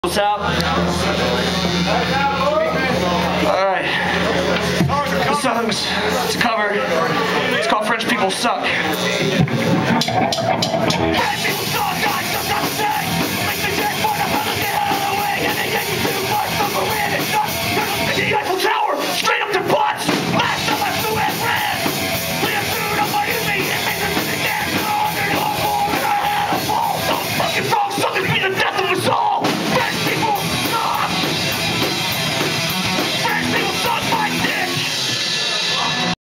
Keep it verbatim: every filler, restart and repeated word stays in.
What's up? Alright. This song's it's a cover. It's called French People Suck.